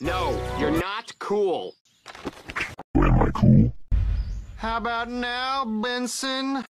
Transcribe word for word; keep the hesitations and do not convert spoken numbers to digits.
No, you're not cool. Am I cool? How about now, Benson?